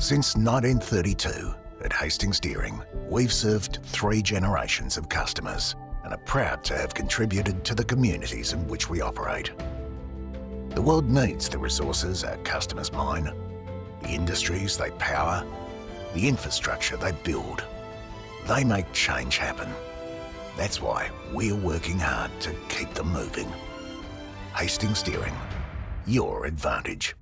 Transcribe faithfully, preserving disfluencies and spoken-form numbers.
Since nineteen thirty-two, at Hastings Deering, we've served three generations of customers and are proud to have contributed to the communities in which we operate. The world needs the resources our customers mine, the industries they power, the infrastructure they build. They make change happen. That's why we're working hard to keep them moving. Hastings Deering, your advantage.